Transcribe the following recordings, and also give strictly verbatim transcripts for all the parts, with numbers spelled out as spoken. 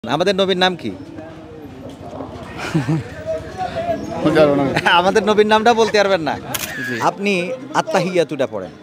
আমাদের নবীর নাম কি? আমাদের নবীর নামটা বলতে পারবেন না? আপনি আত্তাহিয়াতুটা পড়েন।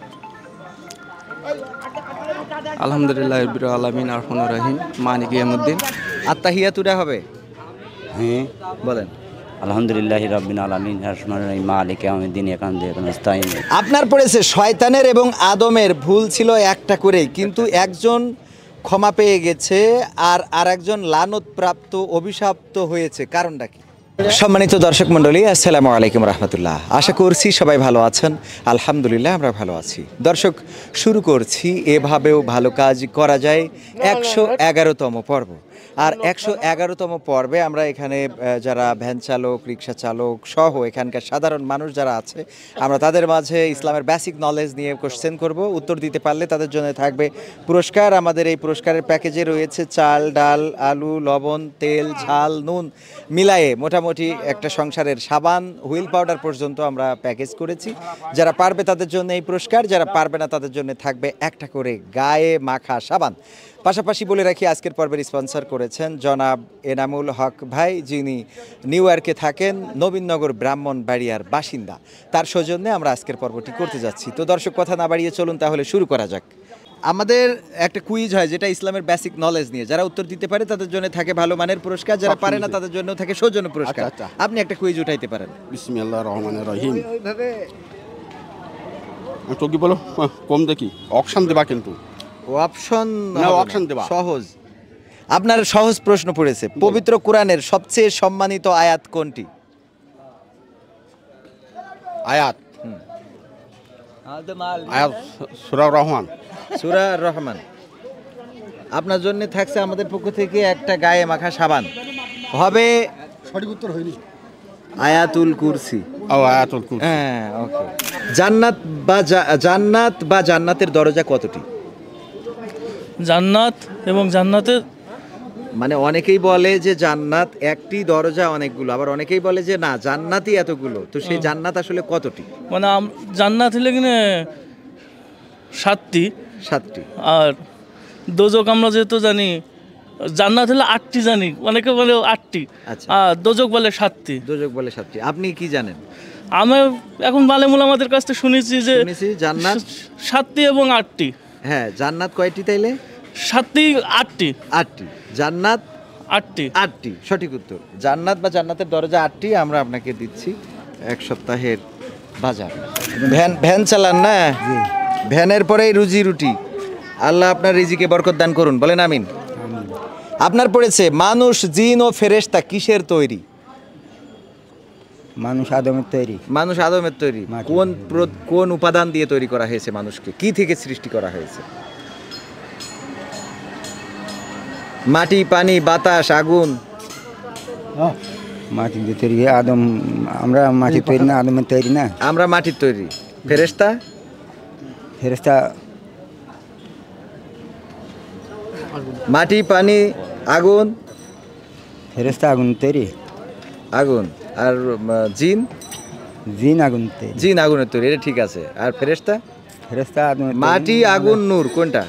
আলহামদুলিল্লাহ রাব্বিল আলামিন আররহমানির রহিম মালিকি ইয়াউমিদ্দিন। আত্তাহিয়াতুটা হবে? হ্যাঁ বলেন। আলহামদুলিল্লাহি রাব্বিল আলামিন আররহমানির রহিম মালিকি ইয়াউমিদ্দিন এখান দিয়ে নাস্তাইন। আপনার পড়েছে শয়তানের এবং আদমের ভুল ছিল একটা করেই, কিন্তু একজন ক্ষমা পেয়ে গেছে আর আরেকজন লানতপ্রাপ্ত অভিশপ্ত হয়েছে, কারণটা কি? সম্মানিত দর্শক মণ্ডলী, আসসালামু আলাইকুম রহমতুল্লাহ। আশা করছি সবাই ভালো আছেন। আলহামদুলিল্লাহ আমরা ভালো আছি। দর্শক, শুরু করছি এভাবেও ভালো কাজ করা যায় একশো এগারোতম পর্ব। আর একশো এগারোতম পর্বে আমরা এখানে যারা ভ্যান চালক, রিক্সা চালক সহ এখানকার সাধারণ মানুষ যারা আছে, আমরা তাদের মাঝে ইসলামের বেসিক নলেজ নিয়ে কোশ্চেন করব। উত্তর দিতে পারলে তাদের জন্য থাকবে পুরস্কার। আমাদের এই পুরস্কারের প্যাকেজে রয়েছে চাল, ডাল, আলু, লবণ, তেল, ঝাল, নুন মিলায়ে মোটামুটি একটা সংসারের সাবান, হুইল পাউডার পর্যন্ত আমরা প্যাকেজ করেছি। যারা পারবে তাদের জন্য এই পুরস্কার, যারা পারবে না তাদের জন্য থাকবে একটা করে গায়ে মাখা সাবান। পাশাপাশি বলে রাখি, আজকের পর্বের স্পন্সর করেছেন জনাব এনামুল হক ভাই, যিনি নিউ ইয়র্কে থাকেন, নবীনগর ব্রাহ্মণবাড়িয়ার বাসিন্দা। তার সৌজন্যে আমরা আজকের পর্বটি করতে যাচ্ছি। তো দর্শক, কথা না বাড়িয়ে চলুন তাহলে শুরু করা যাক। আমাদের একটা কুইজ হয় যেটা ইসলামের বেসিক নলেজ নিয়ে, যারা উত্তর দিতে পারে তাদের জন্য থাকে ভালো মানের পুরস্কার, যারা পারে না তাদের জন্য থাকে সৌজন্য পুরস্কার। আপনি একটা কুইজ উঠাইতে পারেন। বিসমিল্লাহির রহমানির রহিম। তো কি বলো, কম দেখি অপশন দেবা, কিন্তু অপশন না, অপশন দেবা সহজ। আপনার সহজ প্রশ্ন পড়েছে, পবিত্র কোরআনের সবচেয়ে সম্মানিত আয়াত কোনটি? আয়াত আয়াত সূরা রহমান। সূরা রহমান। আপনার জন্য থাকছে আমাদের পক্ষ থেকে একটা গায়ে মাখা সাবান। হবে সঠিক উত্তর হয়নি। আয়াতুল কুরসি। ও আয়াতুল কুরসি। হ্যাঁ, ওকে। জান্নাত বা জান্নাত বা জান্নাতের দরজা কতটি? জান্নাত এবং জান্নাতের মানে অনেকেই বলে যে জান্নাত একটি, দরজা অনেকগুলো, আবার অনেকেই বলে যে না জান্নাতই এতগুলো। তো সেই জান্নাত আসলে কতটি? মানে জান্নাত হলে কিনে সাতটি। সাতটি। আর দোজক আমরা যেহেতু জানি, জান্নাত হলে আটটি জানি, অনেকে বলে আটটি। আচ্ছা। আর দোজক বলে সাতটি। দোজক বলে সাতটি। আপনি কি জানেন? আমি এখন মালেমুল আমাদের কাছ থেকে শুনেছি যে শুনেছি জান্নাত সাতটি এবং আটটি। হ্যাঁ, জান্নাত কয়টি তাইলে? সাতটি, আটটি। আটটি। জান্নাত আটটি। আটটি সঠিক উত্তর। জান্নাত বা জান্নাতের দরজা আটটি। আমরা আপনাকে দিচ্ছি এক সপ্তাহের বাজার। ভ্যান ভ্যান চালান না? ভ্যানের পরেই রুজি রুটি। আল্লাহ আপনার রিজিকে বরকত দান করুন, বলেন আমিন। আপনার পড়েছে মানুষ, জিন ও ফেরেশতা কিসের তৈরি? মানুষ আদমের তৈরি। মানুষ আদমের তৈরি। কোন কোন উপাদান দিয়ে তৈরি করা হয়েছে? মানুষকে কি থেকে সৃষ্টি করা হয়েছে? মাটি, পানি, বাতাস, আগুন? মাটি দিয়ে তৈরি। আদম, আমরা মাটি তৈরি না, আদমের তৈরি না। আমরা মাটির তৈরি। ফেরেশতা? ফেরেশতা মাটি, পানি, আগুন? ফেরেশতা আগুন তৈরি। আগুন। আর জিন? জিন আগুন তৈরি। জিন আগুনের তৈরি, এটা ঠিক আছে। আর ফেরেশতা? ফেরেশতা আদমের তৈরি। মাটি, আগুন, নূর, কোনটা?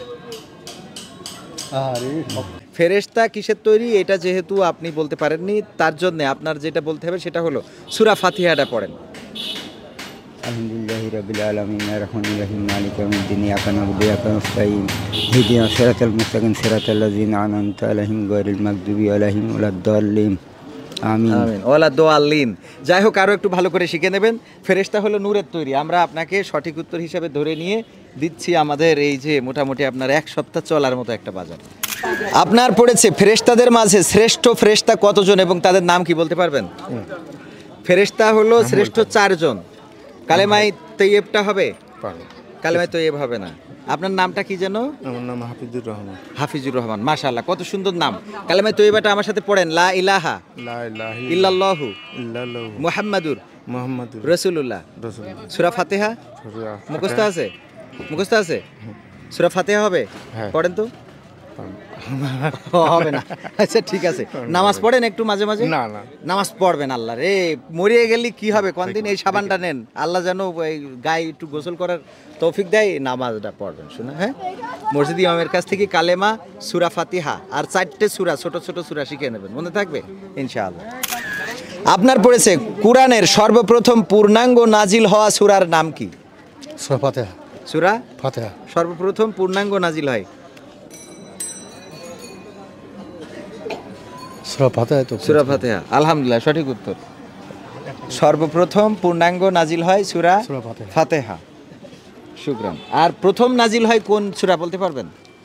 ফেরেশতা কিসের তৈরি এটা যেহেতু আপনি বলতে পারেননি, তার জন্য আপনার যেটা বলতে হবে সেটা হলো সূরা ফাতিহাটা পড়েন। আলহামদুলিল্লাহি রাব্বিল আলামিন আররহমানির রহিম মালিকি ইয়াউমিদ্দিন ইয়াকা না'বুদু ওয়া ইয়াকা নাস্তাঈন ইহদিনাস সিরাতাল মুস্তাকিম সিরাতাল লাযিনা আন'আমতা আলাইহিম গায়রিল মাগদুবি আলাইহিম ওয়ালাদ-দাল্লিন। আমিন আমিন। ওয়ালা দোয়াল্লিন। যাই হোক, আরও একটু ভালো করে শিখে নেবেন। ফেরেশতা হলো নূরের তৈরি। আমরা আপনাকে সঠিক উত্তর হিসাবে ধরে নিয়ে দিচ্ছি আমাদের এই যে মোটামুটি আপনার এক সপ্তাহ চলার মতো একটা বাজার। আপনার পড়েছে ফেরেশতাদের মাঝে শ্রেষ্ঠ ফেরেশতা কতজন এবং তাদের নাম কি বলতে পারবেন? ফেরেশতা হলো শ্রেষ্ঠ চারজন। কালেমায়ে তৈয়বটা হবে? কালেমায়ে তৈয়ব হবে না। আপনার নামটা কি যেন? আমার নাম হাফিজুর রহমান। হাফিজুর রহমান, মাশাআল্লাহ, কত সুন্দর নাম। কালেমায়ে তৈয়বাটা আমার সাথে পড়েন। লা ইলাহা লা ইলাহা ইল্লাল্লাহু ইল্লাল্লাহু মুহাম্মাদুর মুহাম্মাদুর রাসূলুল্লাহ। রাসূলুল্লাহ। সূরা ফাতিহা মুখস্থ আছে? মুখস্থ আছে? সূরা ফাতিহা হবে? হ্যাঁ। পড়েন তো। হবে না। আচ্ছা ঠিক আছে, নামাজ পড়েন একটু মাঝে মাঝে? না না নামাজ পড়বেন। আল্লাহ রে, মরিয়ে গেলে কি হবে কোন দিন? এই সাবানটা নেন, আল্লাহ যেন এই গায়ে একটু গোসল করার তৌফিক দেয়, নামাজটা পড়বেন শুনে। হ্যাঁ, মসজিদ ইমামের কাছ থেকে কালেমা, সূরা ফাতিহা আর চারটে সূরা, ছোট ছোট সূরা শিখে নেবেন, মনে থাকবে ইনশাআল্লাহ। আপনার পড়েছে কুরআনের সর্বপ্রথম পূর্ণাঙ্গ নাজিল হওয়া সূরার নাম কি? সূরা ফাতিহা। সূরা ফাতিহা সর্বপ্রথম পূর্ণাঙ্গ নাজিল হয় সূরা ফাতিহা তো সূরা ফাতিহা। আলহামদুলিল্লাহ, সঠিক উত্তর। সর্বপ্রথম পূর্ণাঙ্গ নাজিল হয় সূরা সূরা ফাতিহা। ফাতিহা। শুকরান। আর প্রথম নাজিল হয় কোন সূরা বলতে পারবেন?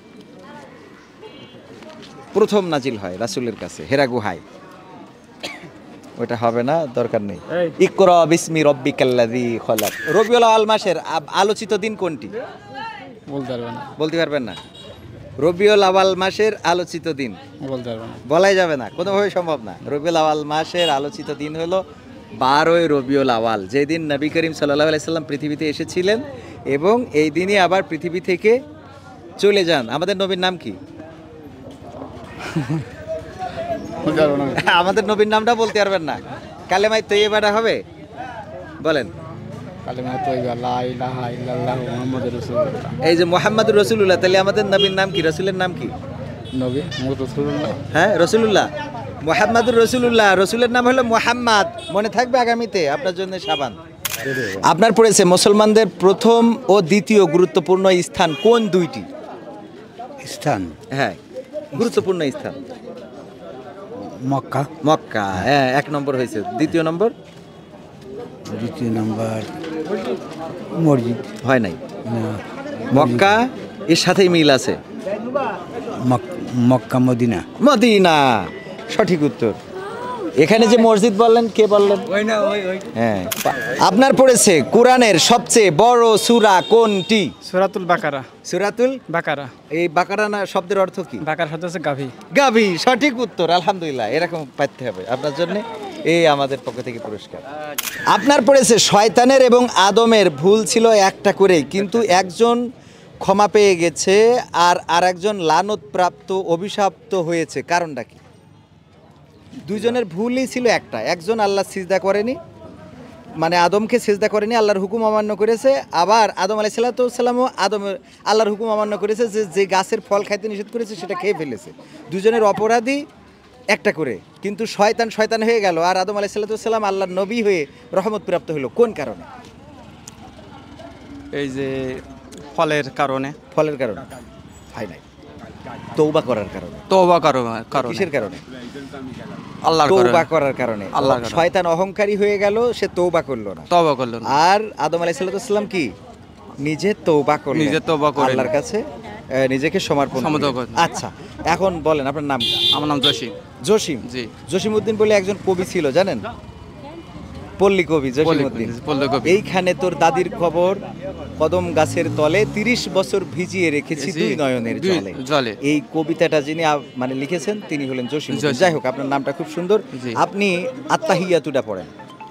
প্রথম নাজিল হয় রাসূলের কাছে হেরা গুহায়। ওটা হবে না, দরকার নেই। ইকরা বিসমি রাব্বিকাল্লাযী খলাক। রবিউল আউয়াল মাসের আব- আলোচিত দিন কোনটি? বলতে পারবে না বলতে পারবেন না? রবিউল আউয়াল মাসের আলোচিত দিন বলতে পারবে না বলাই যাবে না, কোনোভাবে সম্ভব না। রবিউল আউয়াল মাসের আলোচিত দিন হলো বারোই রবিউল আউয়াল, যেদিন নবী করিম সাল্লাল্লাহু আলাইহি সাল্লাম পৃথিবীতে এসেছিলেন এবং এই দিনই আবার পৃথিবী থেকে চলে যান। আমাদের নবীর নাম কি? বলতে পারবে না আমাদের নবীর নামটা বলতে পারবেন না? কালেমায় তৈয়বাটা হবে, বলেন। কালেমা তাইয়্যিবা লা ইলাহা ইল্লাল্লাহু মুহাম্মাদুর রাসূলুল্লাহ। এই যে মুহাম্মাদুর রাসূলুল্লাহ, তাহলে আমাদের নবীর নাম কি? রাসূলের নাম কি? নবী মুহাম্মদ রাসূলুল্লাহ। হ্যাঁ, রাসূলুল্লাহ, মুহাম্মাদুর রাসূলুল্লাহ। রাসূলের নাম হলো মুহাম্মদ, মনে থাকবে আগামীতে আপনার জন্য সাবান। আপনার পড়েছে মুসলমানদের প্রথম ও দ্বিতীয় গুরুত্বপূর্ণ স্থান কোন দুইটি? স্থান হ্যাঁ, গুরুত্বপূর্ণ স্থান। মক্কা, মক্কা, হ্যাঁ, এক নম্বর হয়েছে। দ্বিতীয় নম্বর দ্বিতীয় নাম্বার মসজিদ। হয় নাই। না, মক্কা এর সাথেই মিল আছে। Mock- Mecca Medina. মদিনা, সঠিক উত্তর। এখানে যে মসজিদ বললেন, কে বললেন? হ্যাঁ। আপনার পড়েছে কোরআনের সবচেয়ে বড় সূরা কোনটি? সূরাতুল বাকারা। সূরাতুল বাকারা এই বাকারা না শব্দের অর্থ কি? বাকার শব্দ হচ্ছে গাভী। গাভী, সঠিক উত্তর। আলহামদুলিল্লাহ, এরকম পাইতে হবে আপনার জন্য, এই আমাদের পক্ষ থেকে পুরস্কার। আপনার পড়েছে শয়তানের এবং আদমের ভুল ছিল একটা করেই, কিন্তু একজন ক্ষমা পেয়ে গেছে আর আরেকজন লানতপ্রাপ্ত অভিশাপ্ত হয়েছে, কারণটা কি? দুইজনের ভুলই ছিল একটা, একজন আল্লাহ সিজদা করেনি, মানে আদমকে সিজদা করেনি, আল্লাহর হুকুম অমান্য করেছে। আবার আদম আলাইহিস সালামও আদমের আল্লাহর হুকুম অমান্য করেছে, যে যে গাছের ফল খাইতে নিষেধ করেছে সেটা খেয়ে ফেলেছে। দুজনের অপরাধী একটা করে, কিন্তু শয়তান শয়তান হয়ে গেল আর আদম আলাইহিস সালাম আল্লাহর নবী হয়ে রহমত প্রাপ্ত হলো। কোন কারণে? এই যে ফলের কারণে, ফলের কারণে হয় নাই, তৌবা করার কারণে। তওবা কারণে কারণে কিসের কারণে? আল্লাহর তৌবা কারণে করার কারণে। আল্লাহর কারণে। শয়তান অহংকারী হয়ে গেল, সে তৌবা করলো না। তওবা করলেন না। আর আদম আলাইহিস সালাম কি নিজে তৌবা করলেন, নিজে তওবা করেন। আল্লাহর কাছে আহ, নিজেকে সমর্পণ সমর্পণ করলেন। করলেন। আচ্ছা, এখন বলেন আপনার নাম কি? আমার নাম জসিম। জসিম। জি। জসিমউদ্দিন বলে একজন কবি ছিল, জানেন? পল্লী কবি জসিমউদ্দিন। পল্লী কবি। এইখানে তোর দাদির খবর, কদম গাছের তলে তিরিশ বছর ভিজিয়ে রেখেছি জি, দুই নয়নের দুই জলে। জলে। এই কবিতাটা যিনি আ- মানে লিখেছেন তিনি হলেন জসিম। জসিম। যাই হোক, আপনার নামটা খুব সুন্দর। জি। আপনি আত্তাহিয়াতুটা পড়েন।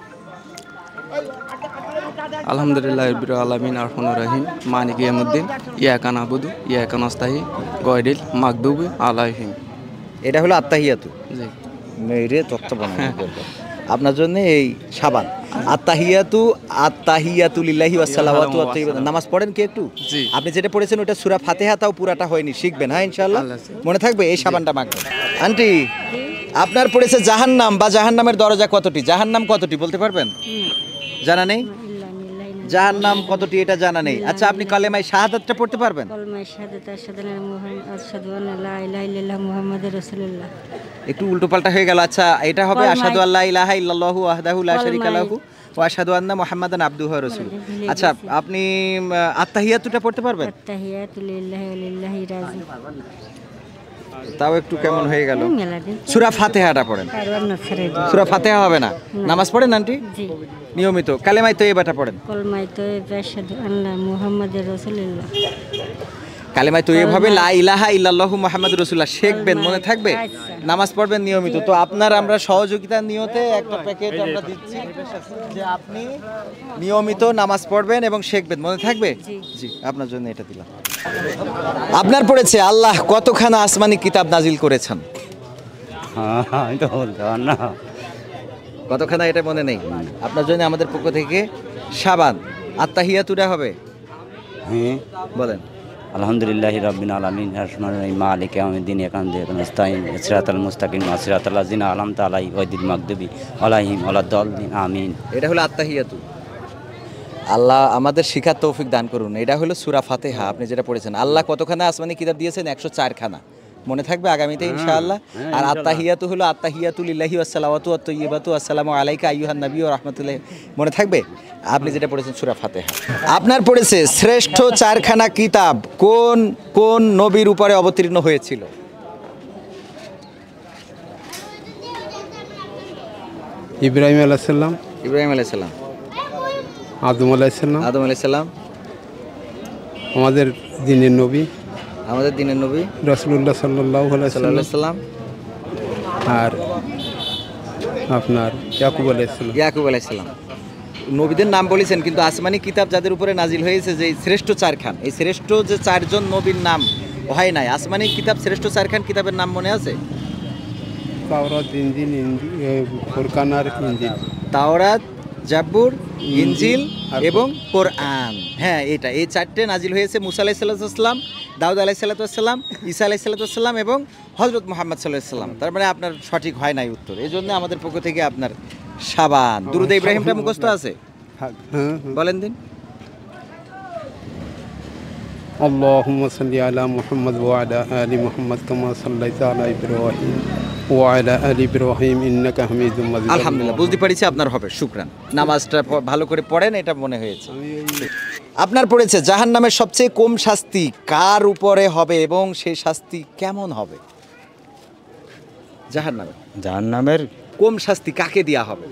আলহামদুলিল্লাহ রাব্বিল আলামিন আরহামার রহিম মালিক ইয়াউমিদ্দিন ইয়াকা নাবুদু ইয়াকা নাস্তাইন গায়রিল মাগদুবি আলাইহিম। এটা হলো আত্তাহিয়াতু। জি। মেরে তথ্য বানানো বলবো। আপনার জন্য এই সাবান। আত্তাহিয়াতু আত্তাহিয়াতু লিল্লাহি ওয়াস সালাওয়াতু ওয়াত তাইয়্যিবাত। নামাজ পড়েন কি একটু? জি। আপনি যেটা পড়েছেন ওটা সূরা ফাতিহা, তাও পুরাটা হয়নি, শিখবেন। হ্যাঁ, ইনশাআল্লাহ আল্লাহ হাফেজ। মনে থাকবে। এই সাবানটা মাখবেন। আন্টি, আপনার পড়েছে জাহান্নাম বা জাহান্নামের দরজা কতটি? জাহান্নাম কতটি বলতে পারবেন? জানা নেই? জাহান্নাম কতটি এটা জানা নেই। আচ্ছা, আপনি কালেমায়ে শাহাদাতটা পড়তে পারবেন? কলমায়ে শাহাদাত আশহাদু আন্না মুহাম্মাদ আশহাদু আন্না লা ইলাহা ইল্লাল্লাহ মুহাম্মাদুর রাসূলুল্লাহ। একটু উল্টোপাল্টা হয়ে গেল। আচ্ছা, এটা হবে কলমায়ে- আশহাদু আল্লা ইলাহা ইল্লাল্লাহু ওয়াহদাহু লা শারীকা কলমায়ে- লাহু ওয়া আশহাদু আন্না মুহাম্মাদান আবদুহু ওয়া রাসূলুহু। ভুলে আচ্ছা, গেছি। আপনি আহ, আত্তাহিয়াতুটা পড়তে পারবেন? আত্তাহিয়াতু লিল্লাহি ওয়া লিল্লাহি রাজি। তাও একটু কেমন হয়ে গেল। মেলা দিন সূরা ফাতিহাটা পড়েন। কারওয়ান না ছেড়ে দিই। সূরা ফাতিহা হবে না? নামাজ পড়েন আন্টি? জি। নিয়মিত কালেমায়ে তৈয়বাটা পড়েন। কলমায়ে তাইয়্যিবা আশহাদু আন্না মুহাম্মাদুর রাসূলুল্লাহ। কালেমায় তৈয়ব হবে লা ইলাহা ইল্লাল্লাহু মুহাম্মাদুর রাসূলুল্লাহ শিখবেন, মনে থাকবে? আচ্ছা। নামাজ পড়বেন নিয়মিত। তো আপনার আমরা সহযোগিতার নিয়তে একটা প্যাকেট আমরা দিচ্ছি যে আপনি নিয়মিত নামাজ পড়বেন এবং শিখবেন, মনে থাকবে? জি, আপনার জন্য এটা দিলাম। আপনার পড়েছে আল্লাহ কতখানা আসমানি কিতাব নাজিল করেছেন? হ্যাঁ আমি তো বলতে পার না। কতখানা এটা মনে নেই। আপনার জন্য আমাদের পক্ষ থেকে সাবান আত্তাহিয়াতুরা হবে, হ্যাঁ বলেন। আলহামদুলিল্লাহি রাব্বিল আলামিন আররহমানির রহিম মালিকি ইয়াউমিদ্দিন ইয়াকান দিয়াকা নাস্তাইন সিরাতাল মুস্তাকিম সিরাতাল লাযিনা আনআমতা আলাইহিম ওয়াদিল মাগদুবি আলাইহিম ওয়ালাদ-দাল্লিন আমিন। এটা হলো আত্তাহিয়াতু। আল্লাহ আমাদের শিখার তৌফিক দান করুন। এটা হলো সূরা ফাতিহা, আপনি যেটা পড়েছেন। আল্লাহ কতখানা আসমানি কিতাব দিয়েছেন? একশো চার খানা, মনে থাকবে আগামীতে ইনশাআল্লাহ। আর আত্তাহিয়াতু হলো আত্তাহিয়াতু লিল্লাহি ওয়াস সালাওয়াতু ওয়াত তাইয়্যিবাতু আসসালামু আলাইকা আইয়ুহান নবী ওয়া রাহমাতুল্লাহ, মনে থাকবে? আপনি যেটা পড়েছেন সূরা ফাতিহা। আপনার পড়েছে শ্রেষ্ঠ চারখানা কিতাব কোন কোন নবীর উপরে অবতীর্ণ হয়েছিল? ইব্রাহিম আলাইসাল্লাম, ইব্রাহিম আলাইহিস সালাম, আদম আলাইসাল্লাম, আদম আলাইহিস সালাম, আমাদের দিনের নবী আমাদের দিনের নবী রাসূলুল্লাহ সাল্লাল্লাহু আলাইহি সাল্লাল্লাহু সাল্লাম, আলাইহি সাল্লাম, আর আপনার ইয়াকুব আলাইসাল্লাম। ইয়াকুব আলাইহিস সালাম। নবীদের নাম বলেছেন, কিন্তু আসমানি কিতাব যাদের উপরে নাজিল হয়েছে যে শ্রেষ্ঠ চারখান, এই শ্রেষ্ঠ যে চারজন নবীর নাম হয় নাই। আসমানি কিতাব শ্রেষ্ঠ চারখান কিতাবের নাম মনে আছে? তাওরাত, ইনজিল, ফুরকান আর ইনজিল। তাওরাত, জাবুর, ইনজিল এবং কোরআন। হ্যাঁ, এটা এই চারটে নাজিল হয়েছে মুসা আলাইহিস সালাম, দাউদ আলাইহিস সালাম, ঈসা আলাইহিস সালাম এবং হযরত মুহাম্মদ সাল্লাল্লাহু আলাইহি সাল্লাম। তার মানে আপনার সঠিক হয় নাই উত্তর। এই জন্য আমাদের পক্ষ থেকে আপনার সাবান। দুরূদ ইব্রাহিমটা মুখস্থ আছে? হ্যাঁ, হ্যাঁ। বলেন দিন। আল্লাহুম্মা সাল্লি আলা মুহাম্মদ ওয়া আলা আলি মুহাম্মদ কামা সাল্লাইতা আলা ইব্রাহিম ওয়া আলা আলি ইব্রাহিম ইন্নাকা হামিদুম মাজিদ। আলহামদুলিল্লাহ, বুঝতে পারছি আপনার হবে। শুকরান। নামাজটা প- ভালো করে পড়েন, এটা মনে হয়েছে। আপনার পড়েছে জাহান্নামের সবচেয়ে কম শাস্তি কার উপরে হবে এবং সেই শাস্তি কেমন হবে? জাহান্নামে জাহান্নামের কম শাস্তি কাকে দেয়া হবে?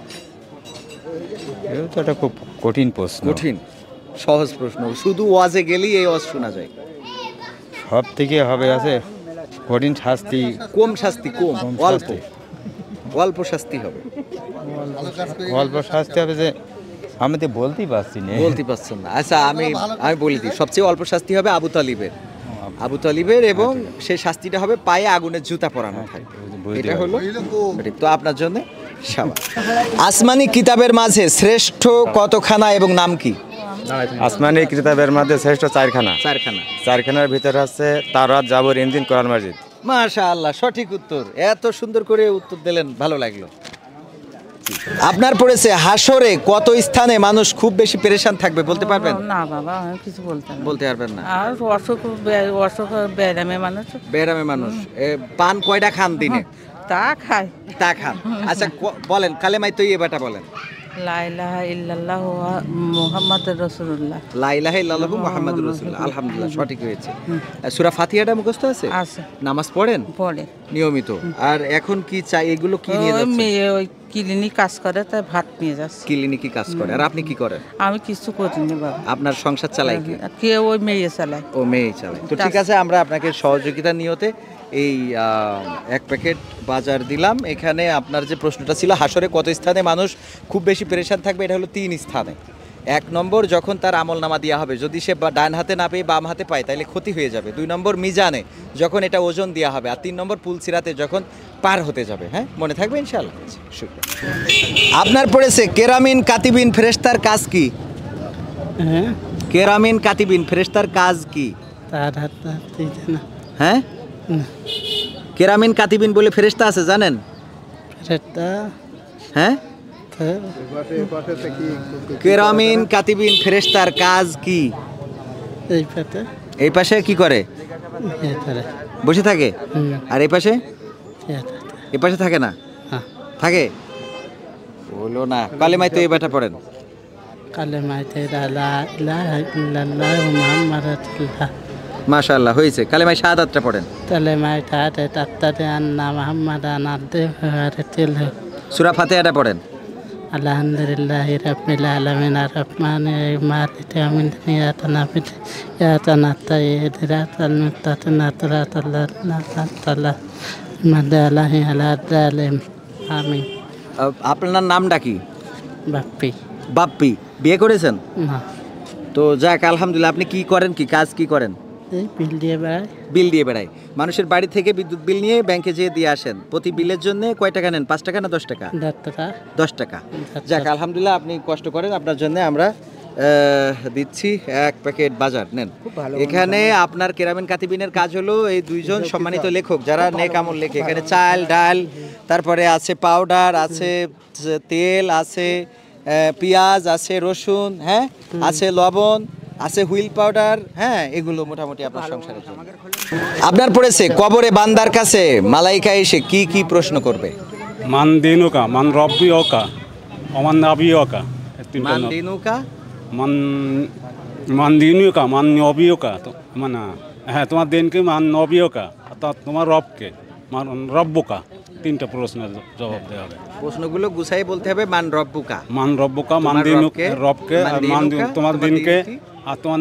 এটা তো একটা খুব কঠিন প্রশ্ন। কঠিন, সহজ প্রশ্ন। শুধু ওয়াজে গেলেই এই ওয়াজ শোনা যায়। সব থেকে হবে আছে কঠিন শাস্তি। কম শাস্তি, কম, কম অল্প শাস্তি। অল্প শাস্তি হবে। অল্প শাস্তি হবে যে আমি তো বলতেই পারছি না। বলতে পারছেন না? আচ্ছা, আমি আমি বলে দিই। সবচেয়ে অল্প শাস্তি হবে আবু তালিবের, আবু তালিবের এবং সেই শাস্তিটা হবে পায়ে আগুনের জুতা পরানো থাকবে। এটা হলো সঠিক। তো আপনার জন্য সাবাস। আসমানি কিতাবের মাঝে শ্রেষ্ঠ কতখানা এবং নাম কি? আসমানি কিতাবের মধ্যে শ্রেষ্ঠ চারখানা। চারখানা। চারখানার ভিতরে আছে তাওরাত, জাবুর, ইনজিল, কোরআন মাজিদ। মাশাআল্লাহ, সঠিক উত্তর। এত সুন্দর করে উত্তর দিলেন, ভালো লাগলো। আপনার পড়েছে হাসরে কত স্থানে মানুষ খুব বেশি পেরেশান থাকবে, বলতে পারবেন? না বাবা, আমি কিছু বলতে না। বলতে পারবেন না। আর অসুখ বে- অসুখ ব্যায়ামে মানুষ বেরামে মানুষ এ, পান কয়টা খান দিনে? তা খায়। তা খান। আচ্ছা, ক- বলেন কালেমাই তো এবারটা বলেন। লা ইলাহা ইল্লাল্লাহু মুহাম্মাদুর রাসূলুল্লাহ। লা ইলাহা ইল্লাল্লাহু মুহাম্মাদুর রাসূলুল্লাহ। আলহামদুলিল্লাহ, সঠিক হয়েছে। সূরা ফাতিহাটা মুখস্থ আছে? আছে। নামাজ পড়েন পড়ে। নিয়মিত? আর এখন কি চাই, এগুলো কি নিয়ে ওই যাচ্ছেন? মেয়ে ওই ক্লিনিক কাজ করে, তাই ভাত নিয়ে যাচ্ছে। ক্লিনিকে কাজ করে। আর আপনি কি করেন? আমি কিছু করিনি বাবা। আপনার সংসার চালায় কি? কে ওই মেয়ে চালায়। ও মেয়েই চালায়। তো ঠিক আছে, আমরা আপনাকে সহযোগিতা নিয়তে এই আহ, এক প্যাকেট বাজার দিলাম। এখানে আপনার যে প্রশ্নটা ছিল হাসরে কত স্থানে মানুষ খুব বেশি পেরেশান থাকবে, এটা হলো তিন স্থানে। এক নম্বর, যখন তার আমল নামা দেওয়া হবে, যদি সে বা- ডান হাতে না পেয়ে বাম হাতে পায় তাহলে ক্ষতি হয়ে যাবে। দুই নম্বর, মিজানে যখন এটা ওজন দেওয়া হবে। আর তিন নম্বর, পুলসিরাতে যখন পার হতে যাবে। হ্যাঁ, মনে থাকবে ইনশাআল্লাহ। শুকরিয়া। আপনার পড়েছে কেরামিন কাতিবিন ফেরেশতার কাজ কি? হ্যাঁ, কেরামিন কাতিবিন ফেরেশতার কাজ কি? তার হাত দিতে না। হ্যাঁ, কেরামিন কাতিবিন বলে ফেরেশতা আছে, জানেন? সেটা হ্যাঁ, কেরামিন কাতিবিন ফেরেশতার কাজ কি? এই পাতে এই পাশে কি করে? এটারে বসে থাকে। হুম। আর এই পাশে? এটা এই পাশে থাকে না? হ্যাঁ, থাকে। বলো না, কালেমায় তো এই বাটা পড়েন। কালেমাতে লা ইলাহা ইল্লাল্লাহু মুহাম্মাদুর রাসূলুল্লাহ। মাশাআল্লাহ, হয়েছে। কালেমায় শাহাদাতটা পড়েন। কালেমাতে তাত্তাতে আন্না মুহাম্মাদান আবদুহু ওয়া রাসূলুহু। সূরা ফাতিহাটা পড়েন। আলহামদুলিল্লাহ রাব্বিল আলামিন আর রহমান মালিক ইয়াউমিদ্দিন ইয়াকা না'বুদু ওয়া ইয়াকা নাস্তাঈন ইহদিনাস মুস্তাকিম সিরাতাল লাযিনা আন'আমতা আলাইহিম গায়রিল আমিন। আপনার নামটা কি? বাপ্পি। বাপ্পি, বিয়ে করেছেন? না। তো যাক আলহামদুলিল্লাহ। আপনি কি করেন, কি কাজ কি করেন? এই বিল দিয়ে বেড়াই। বিল দিয়ে বেড়াই, মানুষের বাড়ি থেকে বিদ্যুৎ বিল নিয়ে ব্যাংকে যেয়ে দিয়ে আসেন। প্রতি বিলের জন্য কয় টাকা নেন? পাঁচ টাকা না দশ টাকা? দশ টাকা। দশ টাকা। যাক আলহামদুলিল্লাহ, আপনি কষ্ট করেন, আপনার জন্য আমরা দিচ্ছি এক প্যাকেট বাজার নেন। এখানে আপনার কেরামেন কাতিবিনের কাজ হলো এই দুইজন সম্মানিত লেখক যারা নেক আমল লেখে। এখানে চাল ডাল, তারপরে আছে পাউডার, আছে তেল, আছে পেঁয়াজ, আছে রসুন, হ্যাঁ আছে লবণ, আছে হুইল পাউডার, হ্যাঁ এগুলো মোটামুটি আপনার সংসারের জন্য। আপনার পড়েছে কবরে বান্দার কাছে মালাইকা এসে কি কি প্রশ্ন করবে? মান দিনুকা, মান রব্বিয়কা, অমান নাবিয়কা। মান দিনুকা, মান মান দিনুকা, মান নবিয়কা, তো মানে হ্যাঁ তোমার দিনকে মান নবিয়কা, অর্থাৎ তোমার রবকে, মান রব্বুকা। তিনটা প্রশ্নের জবাব দেওয়া হবে। প্রশ্নগুলো গুছাই বলতে হবে। মান রব্বুকা, মান রব্বুকা, মান দিনুকে, রবকে, আর মান তোমার দিনকে, আর তোমার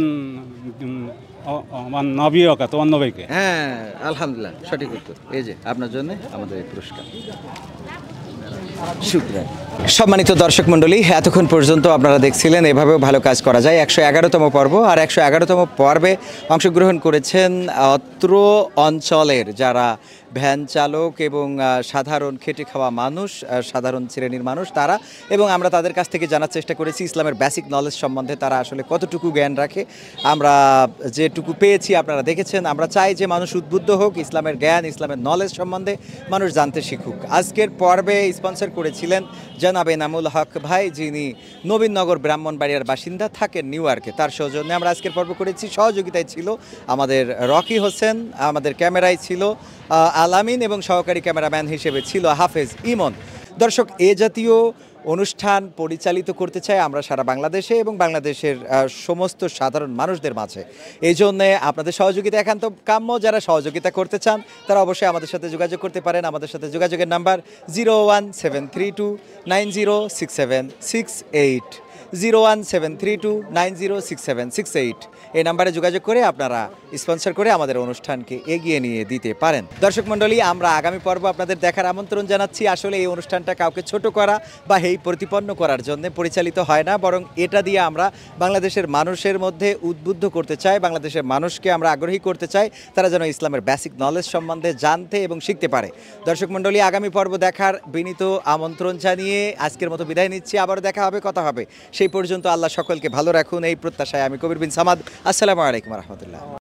মান নবিয়কা, তোমার নবীকে। হ্যাঁ আলহামদুলিল্লাহ, সঠিক উত্তর। এই যে আপনার জন্য আমাদের এই পুরস্কার। শুকরিয়া। সম্মানিত দর্শক মণ্ডলী, এতক্ষণ পর্যন্ত আপনারা দেখছিলেন এভাবেও ভালো কাজ করা যায় একশো এগারোতম পর্ব। আর একশো এগারোতম পর্বে অংশগ্রহণ করেছেন অত্র অঞ্চলের যারা ভ্যান চালক এবং সাধারণ খেটে খাওয়া মানুষ, সাধারণ শ্রেণীর মানুষ তারা, এবং আমরা তাদের কাছ থেকে জানার চেষ্টা করেছি ইসলামের বেসিক নলেজ সম্বন্ধে তারা আসলে কতটুকু জ্ঞান রাখে। আমরা যেটুকু পেয়েছি আপনারা দেখেছেন। আমরা চাই যে মানুষ উদ্বুদ্ধ হোক, ইসলামের জ্ঞান, ইসলামের নলেজ সম্বন্ধে মানুষ জানতে শিখুক। আজকের পর্বে স্পন্সর করেছিলেন জনাব এনামুল হক ভাই, যিনি নবীনগর ব্রাহ্মণবাড়িয়ার বাসিন্দা, থাকেন নিউ ইয়র্কে। তার সৌজন্যে আমরা আজকের পর্ব করেছি। সহযোগিতায় ছিল আমাদের রকি হোসেন, আমাদের ক্যামেরায় ছিল আলামিন এবং সহকারী ক্যামেরাম্যান হিসেবে ছিল হাফেজ ইমন। দর্শক, এ জাতীয় অনুষ্ঠান পরিচালিত করতে চাই আমরা সারা বাংলাদেশে এবং বাংলাদেশের সমস্ত সাধারণ মানুষদের মাঝে। এই জন্যে আপনাদের সহযোগিতা একান্ত কাম্য। যারা সহযোগিতা করতে চান তারা অবশ্যই আমাদের সাথে যোগাযোগ করতে পারেন। আমাদের সাথে যোগাযোগের number zero one seven three two nine zero six seven six eight zero one seven three two nine zero six seven six eight. এই নাম্বারে যোগাযোগ করে আপনারা স্পন্সর করে আমাদের অনুষ্ঠানকে এগিয়ে নিয়ে দিতে পারেন। দর্শক মণ্ডলী, আমরা আগামী পর্ব আপনাদের দেখার আমন্ত্রণ জানাচ্ছি। আসলে এই অনুষ্ঠানটা কাউকে ছোট করা বা হেই প্রতিপন্ন করার জন্য পরিচালিত হয় না, বরং এটা দিয়ে আমরা বাংলাদেশের মানুষের মধ্যে উদ্বুদ্ধ করতে চাই, বাংলাদেশের মানুষকে আমরা আগ্রহী করতে চাই তারা যেন ইসলামের বেসিক নলেজ সম্বন্ধে জানতে এবং শিখতে পারে। দর্শক মণ্ডলী, আগামী পর্ব দেখার বিনীত আমন্ত্রণ জানিয়ে আজকের মতো বিদায় নিচ্ছি। আবারও দেখা হবে, কথা হবে। সেই পর্যন্ত আল্লাহ সকলকে ভালো রাখুন এই প্রত্যাশায় আমি কবির বিন সামাদ। আসসালামু আলাইকুম রহমতুল্লাহ।